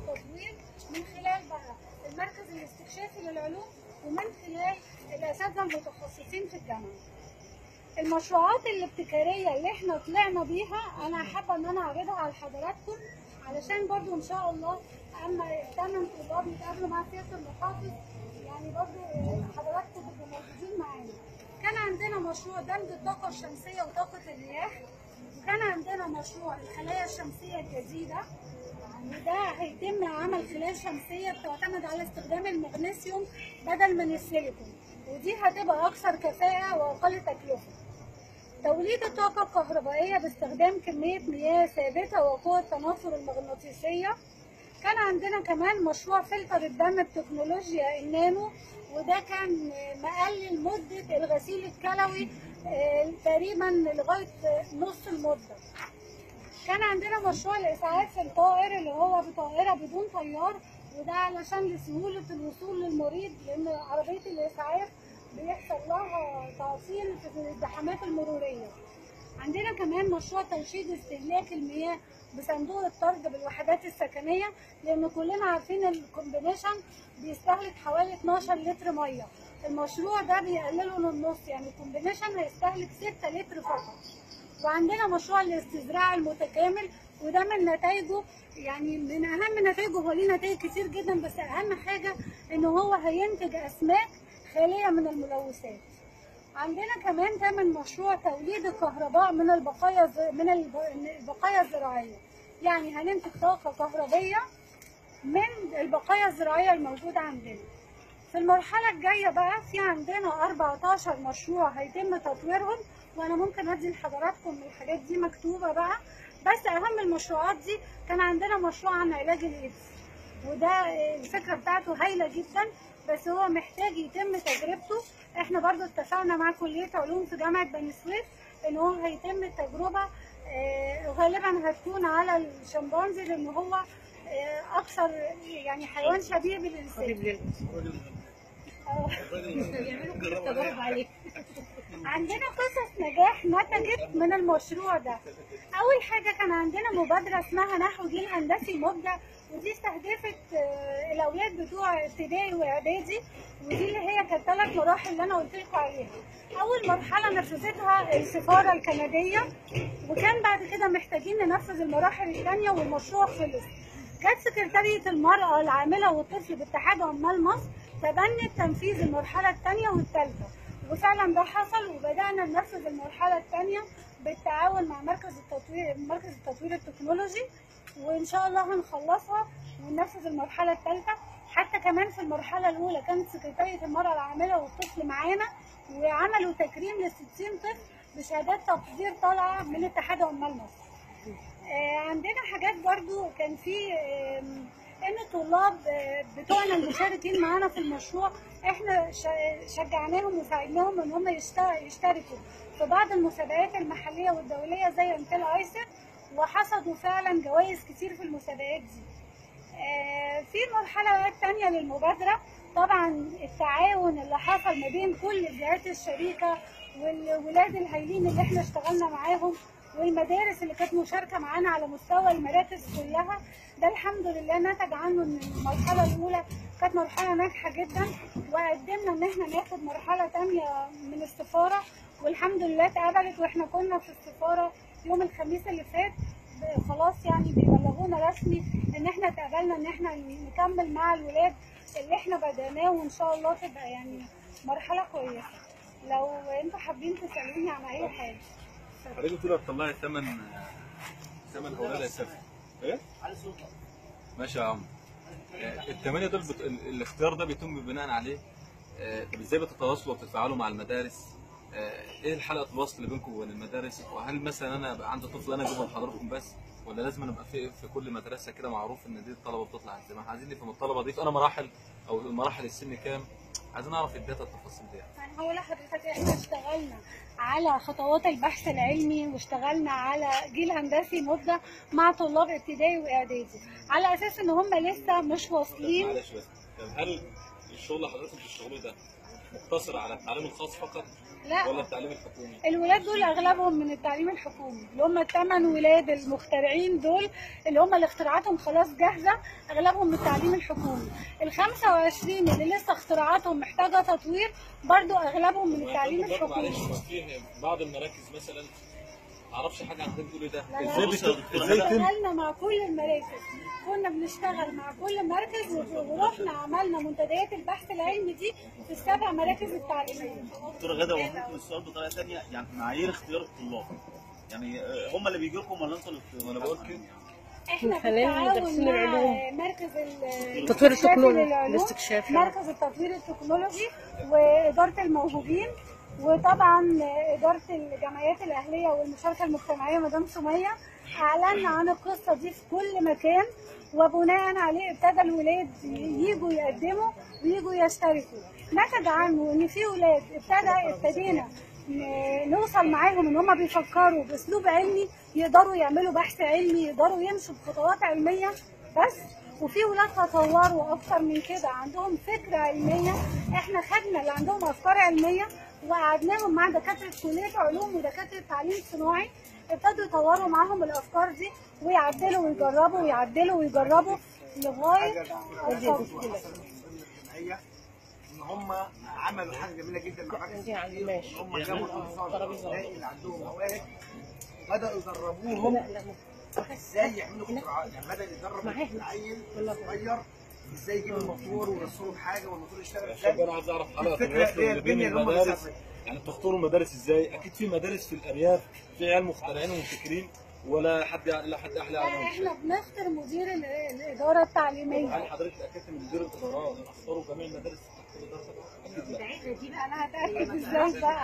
التطوير من خلال بقى المركز الاستكشافي للعلوم ومن خلال الاساتذه المتخصصين في الجامعه. المشروعات الابتكاريه اللي احنا طلعنا بيها انا حابه ان انا اعرضها على حضراتكم، علشان برضو ان شاء الله اما الثمان طلاب يتقابلوا مع سياده المحافظ يعني برضو حضراتكم تبقوا موجودين معانا. كان عندنا مشروع دمج الطاقه الشمسيه وطاقه الرياح، وكان عندنا مشروع الخلايا الشمسيه الجديده، وده هيتم عمل خلايا شمسيه بتعتمد على استخدام المغنيسيوم بدل من السيليكون، ودي هتبقى اكثر كفاءه واقل تكلفه. توليد الطاقه الكهربائيه باستخدام كميه مياه ثابته وقوه التنافر المغناطيسيه. كان عندنا كمان مشروع فلتر الدم بتكنولوجيا النانو، وده كان مقلل مده الغسيل الكلوي تقريبا لغايه نص المده. كان عندنا مشروع الاسعاف في الطائر اللي هو بطائره بدون طيار، وده علشان لسهوله الوصول للمريض، لان عربيه الاسعاف بيحصل لها تعطيل في الازدحامات المروريه. عندنا كمان مشروع ترشيد استهلاك المياه بصندوق الطرد بالوحدات السكنيه، لان كلنا عارفين الكومبينيشن بيستهلك حوالي 12 لتر ميه. المشروع ده بيقلله للنص، يعني الكومبينيشن هيستهلك 6 لتر فقط. وعندنا مشروع الاستزراع المتكامل، وده من نتائجه يعني من اهم نتائجه، هو ليه نتائج كتير جدا بس اهم حاجه ان هو هينتج اسماك خاليه من الملوثات. عندنا كمان كمان مشروع توليد الكهرباء من البقايا الزراعيه، يعني هننتج طاقه كهربيه من البقايا الزراعيه الموجوده عندنا. في المرحله الجايه بقى في عندنا 14 مشروع هيتم تطويرهم، وانا ممكن ادي لحضراتكم الحاجات دي مكتوبه بقى، بس اهم المشروعات دي كان عندنا مشروع عن علاج الايدز، وده الفكره بتاعته هايله جدا بس هو محتاج يتم تجربته. احنا برضو اتفقنا مع كليه علوم في جامعه بني سويف ان هو هيتم التجربه غالبا هتكون على الشمبانزي، لان هو اكثر يعني حيوان شبيه بالانسان. عندنا قصص نجاح نتجت من المشروع ده. اول حاجه كان عندنا مبادره اسمها نحو جيل هندسي مبدع، ودي استهدفت الاولاد بتوع ابتدائي واعدادي، ودي اللي هي كانت 3 مراحل اللي انا قلت لكم عليها. اول مرحله نفذتها السفاره الكنديه، وكان بعد كده محتاجين ننفذ المراحل الثانيه والمشروع خلص. جت سكرتاريه المراه العامله والطفل باتحاد عمال مصر تبنت تنفيذ المرحله الثانيه والثالثه، وفعلا ده حصل، وبدانا ننفذ المرحله الثانيه بالتعاون مع مركز التطوير التكنولوجي، وان شاء الله هنخلصها وننفذ المرحله الثالثه. حتى كمان في المرحله الاولى كانت سكرتاريه المراه العامله والطفل معانا، وعملوا تكريم ل60 طفل بشهادات تقدير طالعه من اتحاد عمال مصر. عندنا حاجات برضو كان في ان الطلاب بتوعنا المشاركين معانا في المشروع احنا شجعناهم وساعدناهم ان هم يشتركوا في بعض المسابقات المحليه والدوليه زي امثال ايسر، وحصدوا فعلا جوائز كتير في المسابقات دي. في المرحله الثانيه للمبادره طبعا التعاون اللي حصل ما بين كل الجهات الشريكه والولاد الهايلين اللي احنا اشتغلنا معاهم، والمدارس اللي كانت مشاركه معانا على مستوى المراكز كلها، ده الحمد لله نتج عنه ان المرحله الاولى كانت مرحله ناجحه جدا، وقدمنا ان احنا ناخد مرحله ثانيه من السفاره، والحمد لله اتقبلت. واحنا كنا في السفاره يوم الخميس اللي فات خلاص يعني بيبلغونا رسمي ان احنا اتقبلنا ان احنا نكمل مع الولاد اللي احنا بدأناه، وان شاء الله تبقى يعني مرحله كويسه. لو انتوا حابين تسالوني عن اي حاجه. حضرتك بتقولي هتطلعي ثمن اولاد اساسا ايه؟ ماشي يا عم. الثمانيه دول الاختيار ده بيتم بناء عليه. طب ازاي بتتواصلوا وبتتفاعلوا مع المدارس؟ ايه الحلقه الوصل اللي بينكم وبين المدارس؟ وهل مثلا انا بقى عندي طفل انا اجيبه لحضراتكم بس، ولا لازم انا ابقى في كل مدرسه كده معروف ان دي الطلبه بتطلع ازاي؟ ما احنا عايزين نفهم الطلبه دي في انا مراحل او مراحل السن كام، عايزين نعرف الداتا التفاصيل دي. يعني هقول لحضرتك احنا اشتغلنا على خطوات البحث العلمي، واشتغلنا على جيل هندسي مبدع مع طلاب ابتدائي واعدادي، على اساس ان هم لسه مش واصلين. معلش بس، طب هل الشغل اللي حضرتك بتشتغلوه ده مقتصر على التعليم الخاص فقط، لا، ولا التعليم الحكومي؟ الولاد دول اغلبهم من التعليم الحكومي، اللي هم ال8 ولاد المخترعين دول، اللي هم اللي اختراعاتهم خلاص جاهزه، اغلبهم من التعليم الحكومي. ال25 اللي لسه اختراعاتهم محتاجه تطوير برضو اغلبهم من التعليم الحكومي. معلش، في بعض المراكز مثلا معرفش حاجه عن بتقول ايه ده، لا، لا. ازاي يتم؟ اشتغلنا مع كل المراكز، كنا بنشتغل مع كل مركز، ورحنا عملنا منتديات البحث العلمي دي في ال7 مراكز التعليميه. دكتوره غاده، وممكن السؤال بطريقه ثانيه، يعني معايير اختيار الطلاب، يعني هم اللي بيجي لكم ولا انتوا اللي انا بقول كده. احنا خلينا بالتعاون ندرسين مع العلوم. مركز تطوير التكنولوجي، للعلوم، الاستكشاف، مركز التطوير التكنولوجي واداره الموهوبين، وطبعا اداره الجمعيات الاهليه والمشاركه المجتمعيه مدام سميه. اعلنا عن القصه دي في كل مكان، وبناء عليه ابتدى الولاد يجوا يقدموا ويجوا يشتركوا. نتج عنه ان في ولاد ابتدينا نوصل معاهم ان هم بيفكروا باسلوب علمي، يقدروا يعملوا بحث علمي، يقدروا يمشوا بخطوات علميه بس. وفي ولاد تطوروا اكتر من كده، عندهم فكره علميه. احنا خدنا اللي عندهم افكار علميه وقعدناهم مع دكاتره كليه علوم ودكاتره تعليم صناعي، ابتدوا يطوروا معاهم الافكار دي ويعدلوا ويجربوا ويعدلوا ويجربوا لغايه ان هم عملوا حاجه جميله جدا مع مركز التطوير. هم جابوا الاطفال اللي عندهم مواهب، بداوا يدربوهم ازاي يعملوا اختراعات. يعني بدا يدرب العيل الصغير ازاي يجيب الموتور ويوصله بحاجه والموتور يشتغل ازاي. انا عايز اعرف حلقه الوصل اللي بين المدارس، يعني بتختاروا المدارس ازاي؟ اكيد في مدارس في الارياف في عيال مخترعين ومبتكرين، ولا حد احلى عنهم؟ احنا بنختار مدير الاداره التعليميه. هل حضرتك اتاكدت من مدير الادارات اختاروا جميع المدارس تحت ادارتك؟ اكيد لا. دي بقى انا هتاكد ازاي بقى؟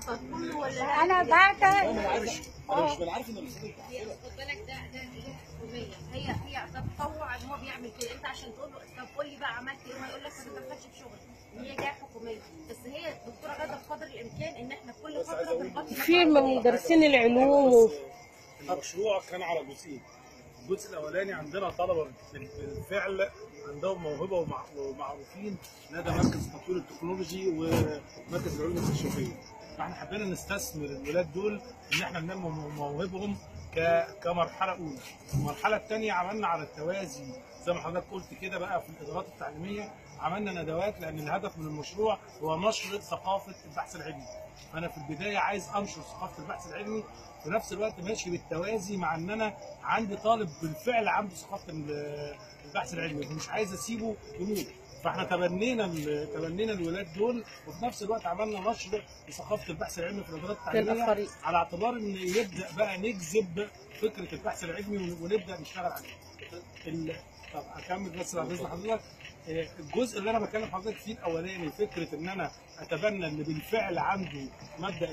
انا بعت انا مش عارف ان الاستاذ خد بالك ده حكوميه، هي تتطوع ان هو بيعمل كده. انت عشان تقول له طب قول لي بقى عملت ايه، ما يقول لك ما تدخلش في شغل. هي جايه حكوميه، بس هي الدكتوره غاده بقدر الامكان ان احنا كل فتره بنغطي في مدرسين العلوم. المشروع كان على جزئين. الجزء الاولاني عندنا طلبه بالفعل عندهم موهبه ومعروفين لدى مركز التطوير التكنولوجي ومركز العلوم الاستكشافيه. فاحنا حبينا نستثمر الولاد دول ان احنا ننمي موهبهم كمرحله اولى. المرحله الثانيه عملنا على التوازي زي ما حضرتك قلت كده بقى في الادارات التعليميه، عملنا ندوات لان الهدف من المشروع هو نشر ثقافه البحث العلمي. فانا في البدايه عايز انشر ثقافه البحث العلمي، في نفس الوقت ماشي بالتوازي مع ان انا عندي طالب بالفعل عنده ثقافه البحث العلمي ومش عايز اسيبه يموت. فاحنا تبنينا الولاد دول، وفي نفس الوقت عملنا نشر لثقافه البحث العلمي في الادارات التعليميه على اعتبار ان يبدا بقى نجذب فكره البحث العلمي ونبدا نشتغل عليه. طب اكمل بس بعد اذن حضرتك. الجزء اللي انا بكلم حضرتك فيه الاولاني، فكره ان انا اتبنى اللي بالفعل عنده مبدا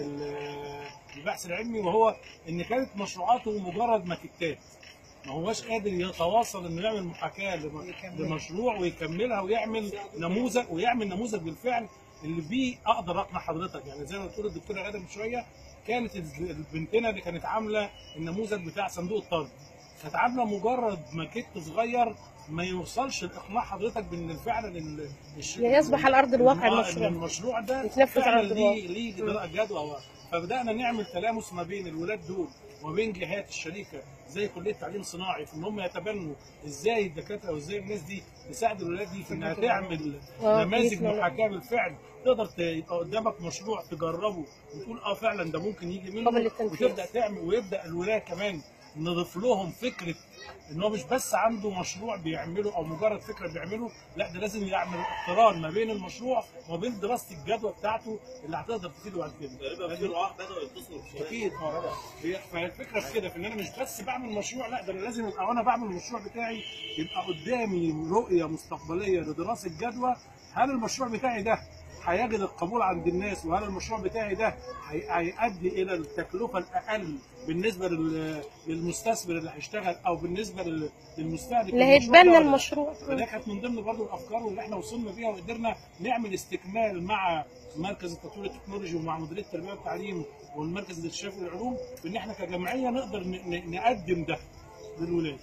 البحث العلمي، وهو ان كانت مشروعاته مجرد ماكيتات، ما هوش قادر يتواصل انه يعمل محاكاه لمشروع ويكملها ويعمل نموذج بالفعل اللي بيه اقدر اقنع حضرتك. يعني زي ما بتقول الدكتوره غاده من شويه، كانت بنتنا اللي كانت عامله النموذج بتاع صندوق الطرد، كانت عامله مجرد ماكيت صغير ما يوصلش لاقناع حضرتك بان فعلا يصبح على ارض الواقع المشروع ده يتنفذ على ارض الواقع. ليه جدوى. فبدانا نعمل تلامس ما بين الولاد دول وما بين جهات الشريكه زي كليه تعليم صناعي، في ان هم يتبنوا ازاي الدكاتره وازاي الناس دي تساعد الولاد دي في انها تعمل نماذج محاكاه بالفعل، تقدر يبقى قدامك مشروع تجربه وتقول فعلا ده ممكن يجي منه، وتبدا تعمل، ويبدا الولاد كمان نضيف لهم فكره ان هو مش بس عنده مشروع بيعمله او مجرد فكره بيعمله، لا ده لازم يعمل اقتران ما بين المشروع وما بين دراسه الجدوى بتاعته اللي هتقدر تفيده بعد كده. تقريبا في رعاه بداوا يتصلوا اكيد. فالفكره في كده، في ان انا مش بس بعمل مشروع، لا ده انا لازم ابقى وانا بعمل المشروع بتاعي يبقى قدامي رؤيه مستقبليه لدراسه جدوى. هل المشروع بتاعي ده هيجد القبول عند الناس؟ وهل المشروع بتاعي ده هيؤدي الى التكلفه الاقل بالنسبه للمستثمر اللي هيشتغل او بالنسبه للمستهلك اللي هيتبنى المشروع؟ فده كانت من ضمن برضه الافكار واللي احنا وصلنا بيها، وقدرنا نعمل استكمال مع مركز التطوير التكنولوجي ومع مديريه التربيه والتعليم والمركز الاستكشافي للعلوم، بان احنا كجمعيه نقدر نقدم ده للولاد.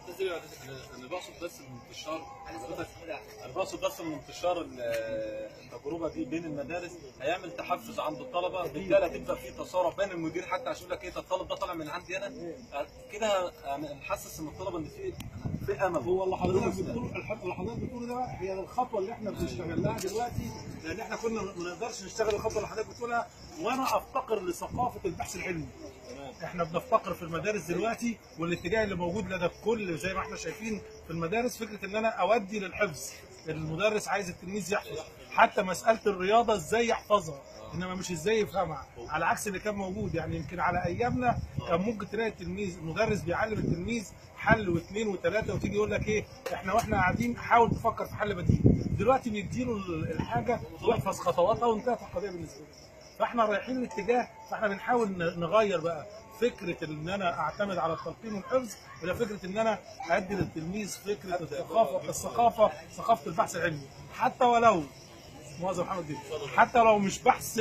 انا بقصد بس من انتشار حضرتك، انا بقصد بس من انتشار التجربه دي بين المدارس هيعمل تحفز عند الطلبه، بالتالي هتبدا في تسارع بين المدير حتى عشان يقول لك ايه ده الطالب ده طالع من عندي انا كده، نحسس ان الطلبه ان في امل. هو اللي حضرتك بتقوله ده هي الخطوه اللي احنا بنشتغل لها دلوقتي، لان احنا كنا ما نقدرش نشتغل الخطوه اللي حضرتك بتقولها، وانا افتقر لثقافه البحث العلمي. احنا بنفتقر في المدارس دلوقتي، والاتجاه اللي موجود لدى الكل زي ما احنا شايفين في المدارس فكره ان انا اودي للحفظ. المدرس عايز التلميذ يحفظ، حتى مساله الرياضه ازاي يحفظها انما مش ازاي يفهمها، على عكس اللي كان موجود. يعني يمكن على ايامنا كان ممكن تلاقي التلميذ المدرس بيعلم التلميذ حل واثنين وثلاثه وتيجي يقول لك ايه واحنا قاعدين حاول تفكر في حل بديل. دلوقتي بيديله الحاجه ويحفظ خطواتها وانتهت القضيه بالنسبه له. فاحنا رايحين الاتجاه، فاحنا بنحاول نغير بقى فكره ان انا اعتمد على التلقين والحفظ الى فكره ان انا ادي للتلميذ فكره ثقافه البحث العلمي، حتى ولو مؤاخذة محمد دي، حتى لو مش بحث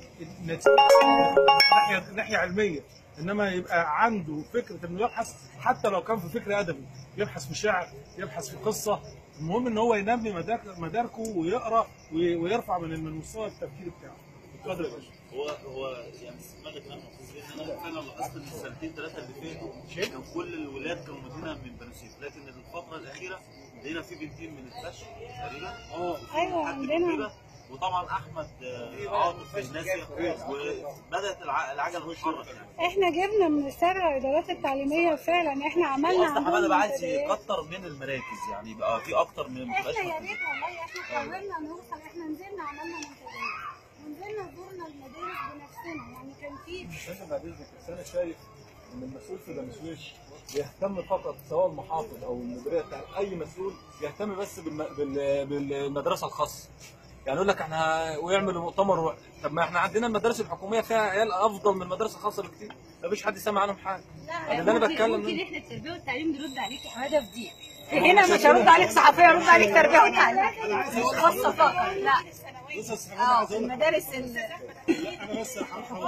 ناحيه علميه، انما يبقى عنده فكره انه يبحث حتى لو كان في فكر ادبي، يبحث في شعر، يبحث في قصه، المهم ان هو ينمي مداركه ويقرا ويرفع من مستوى التفكير بتاعه. اتفضل يا باشا. هو يعني استفادة كلام ان انا فعلا لاحظت ان السنتين ثلاثه اللي فاتوا كان كل الولاد كانوا مدينه من بني سويف، لكن الفتره الاخيره لقينا في بنتين من الفش تقريبا ايوه عندنا، وطبعا احمد عاطف في الناسيه، وبدات العجله تتحرك. يعني احنا جبنا من السابع الادارات التعليميه فعلا، احنا عملنا عندنا بقى عايز يكتر من المراكز، يعني يبقى في اكتر من احنا يا ريت والله احنا حاولنا نوصل، احنا نزلنا عملنا منتديات ونزلنا زورنا المدارس بنفسنا، يعني كان في بعد اذنك بس انا شايف ان المسؤول في بني سويف يهتم فقط سواء المحافظ او المديريه بتاع اي مسؤول يهتم بس بالمدرسه الخاصه. يعني يقول لك احنا ويعملوا مؤتمر طب ما احنا عندنا المدارس الحكوميه فيها عيال افضل من المدارس الخاصه بكتير، مفيش حد سامع عنهم حاجه. لا اللي انا بتكلم ممكن احنا التربيه والتعليم نرد عليك يا حماده في دي، هنا مش هرد عليك صحفيه، هرد عليك تربيه وتعليم خاصه فقط. لا في المدارس انا بس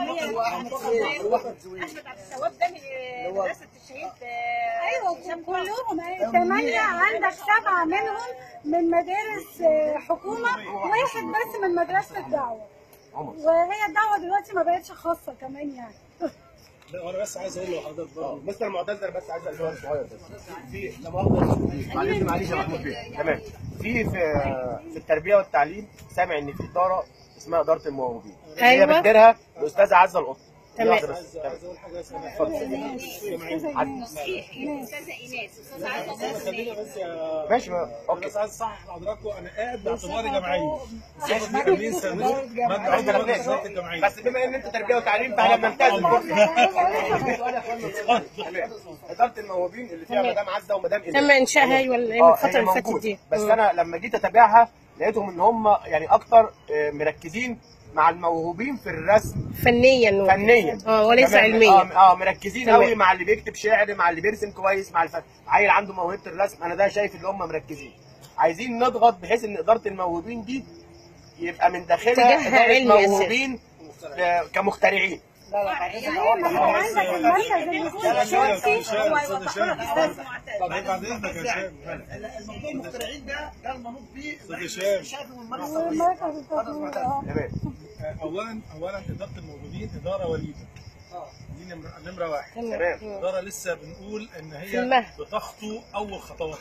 احمد عبد التواب ده من مدرسه الشهيد. ايوه كلهم 8 عندك 7 منهم من مدارس حكومه، واحد بس من مدرسه الدعوه، وهي الدعوه دلوقتي ما بقتش خاصه كمان يعني. لا وانا بس عايز اقول لحضرتك برضه مستر معتز، انا بس عايز اسال سؤال صغير بس. في لا مؤاخذه معلش يا محمود بيه، تمام. في التربيه والتعليم سامع ان في اداره اسمها اداره الموهوبين، هي بتديرها الاستاذه عزه القط. تمام. عايز اقول حاجه اتفضل. صحيح استاذه ايناس، استاذه عزه خلينا بس يا ماشي اوكي. بس عايز اصحح لحضراتكم انا قاعد باعتباري جمعيه، ظابط مكملين سنه ماده الجمعيه، بس بما ان انت تربيه وتعليم فاحنا بنلتزم. اداره الموهوبين اللي فيها مدام عزه ومدام ايناس تم انشائها ايوه الفتره اللي فاتت دي، بس انا لما جيت اتابعها لقيتهم ان هم يعني اكتر مركزين مع الموهوبين في الرسم فنيا وليس علميا. مركزين قوي مع اللي بيكتب شعر، مع اللي بيرسم كويس، مع عيل عنده موهبه الرسم. انا ده شايف ان هم مركزين، عايزين نضغط بحيث ان اداره الموهوبين دي يبقى من داخلها اداره موهوبين كمخترعين. لا عندك المركز الشرطي بعد اذنك يا شام، الموضوع المخترعين ده المنوط بيه شام. والمركز التطويري. اولا اداره الموجودين اداره وليده، دي نمره واحد. اداره لسه بنقول ان هي بتخطو اول خطوات،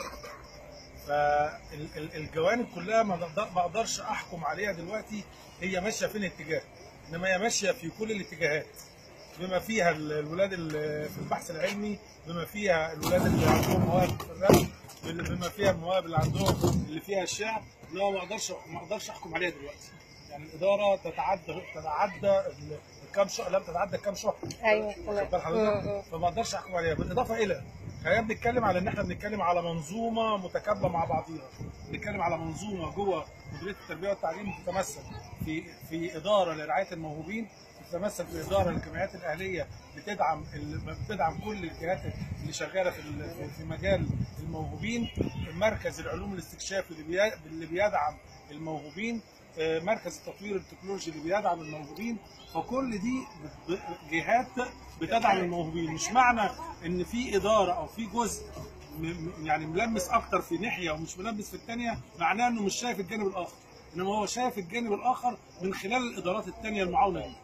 فالجوانب كلها ما بقدرش احكم عليها دلوقتي هي ماشيه فين الاتجاه، انما هي ماشيه في كل الاتجاهات، بما فيها الولاد اللي في البحث العلمي، بما فيها الولاد اللي عندهم مواهب في الرسم، بما فيها المواهب اللي عندهم اللي فيها الشعر. لا ما اقدرش احكم عليها دلوقتي. يعني الاداره تتعدى كام شهر، لم تتعدى كام شهر. ايوه تمام. فما اقدرش احكم عليها، بالاضافه الى خلينا بنتكلم على ان احنا بنتكلم على منظومه متكامله مع بعضيها، بنتكلم على منظومه جوه مديريه التربيه والتعليم بتتمثل في اداره لرعايه الموهوبين، بتتمثل في اداره للجمعيات الاهليه بتدعم كل الجهات اللي شغاله في مجال الموهوبين، مركز العلوم الاستكشافي اللي بيدعم الموهوبين، مركز التطوير التكنولوجي اللي بيدعم الموهوبين. فكل دي جهات بتدعم الموهوبين. مش معنى ان في اداره او في جزء يعني ملمس اكتر في ناحيه ومش ملمس في الثانيه، معناه انه مش شايف الجانب الاخر، انما هو شايف الجانب الاخر من خلال الادارات الثانيه المعاونه دي.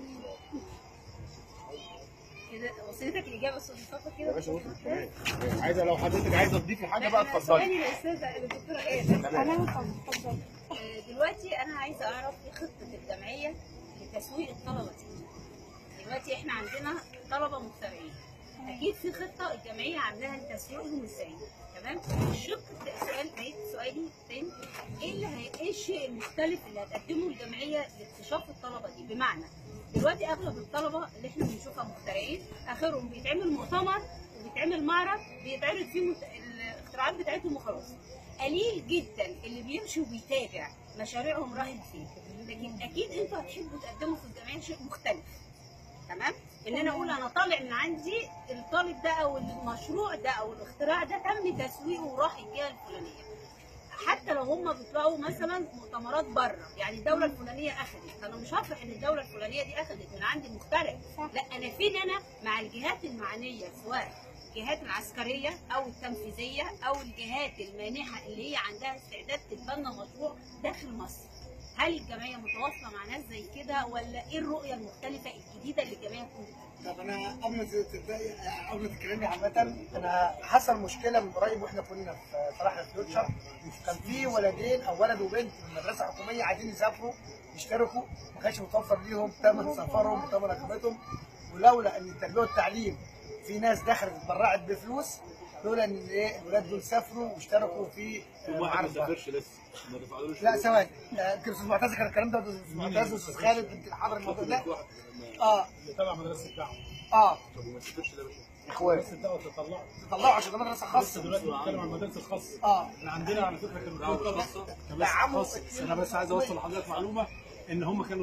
كده وصلتك الاجابه استاذ مصطفى كده؟ يا باشا وصلت تمام. عايزه لو حضرتك عايزه تضيفي حاجه بقى اتفضلي. ثواني يا استاذه الدكتوره ايه؟ انا اتفضل. دلوقتي انا عايزه اعرف ايه خطه الجمعيه لتسويق الطلبه دي. دلوقتي احنا عندنا طلبه مغتربين، اكيد في خطه الجمعيه عاملاها لتسويقهم ازاي، تمام؟ سؤالي تاني، ايه الشيء المختلف اللي هتقدمه الجمعيه لاكتشاف الطلبه دي؟ بمعنى دلوقتي اغلب الطلبه اللي احنا بنشوفها مخترعين اخرهم بيتعمل مؤتمر وبيتعمل معرض بيتعرض فيه الاختراعات بتاعتهم وخلاص. قليل جدا اللي بيمشي وبيتابع مشاريعهم راحت فين. لكن اكيد انتوا هتحبوا تقدموا في الجمعيه شيء مختلف، تمام؟ ان انا اقول انا طالع من عندي الطالب ده او المشروع ده او الاختراع ده تم تسويقه وراح الجهه الفلانيه. حتى لو هم بيطلعوا مثلا مؤتمرات بره، يعني الدوله الفلانيه اخذت، انا مش هفرح ان الدوله الفلانيه دي اخذت من عندي المخترع، لا انا فين انا مع الجهات المعنيه، سواء الجهات العسكريه او التنفيذيه او الجهات المانحه اللي هي عندها استعداد تتبنى مشروع داخل مصر. هل الجمعيه متواصله مع ناس زي كده ولا ايه الرؤيه المختلفه الجديده اللي الجمعيه تكون؟ طب انا قبل ما تبداي قبل ما تتكلمي عامه، انا حصل مشكله من قريب واحنا كنا في فرح فيوتشر، كان في ولدين او ولد وبنت من مدرسه حكوميه عايزين يسافروا يشتركوا، ما كانش متوفر ليهم ثمن سفرهم وثمن ركبتهم، ولولا ان التربيه والتعليم في ناس دخلت اتبرعت بفلوس، لولا ان ايه الولاد دول سافروا واشتركوا في واحد ما سافرش لسه ما دفعلوش. لا ثواني، يمكن استاذ معتز كان الكلام ده، استاذ معتز واستاذ خالد يمكن حضر الموضوع ده. اللي تبع مدرسه الدعوه. طب وما سافرش ده يا باشا؟ اخوان مدرسه الدعوه تطلعوا عشان ده مدرسه بس خاصه. دلوقتي بنتكلم عن المدارس الخاصه. احنا عندنا على فكره كانوا خاصه انا بس عايز اوصل لحضرتك معلومه ان هم كانوا